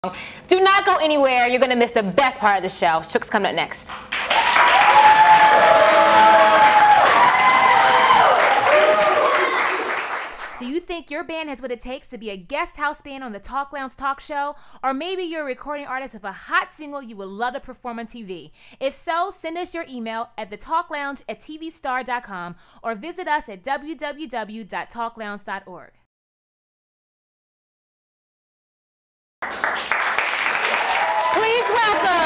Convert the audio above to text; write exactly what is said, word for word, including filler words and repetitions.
Do not go anywhere. You're going to miss the best part of the show. Shook's coming up next. Do you think your band has what it takes to be a guest house band on the Talk Lounge Talk Show? Or maybe you're a recording artist of a hot single you would love to perform on T V? If so, send us your email at the talk lounge at t v star dot com or visit us at w w w dot talk lounge dot org. Please welcome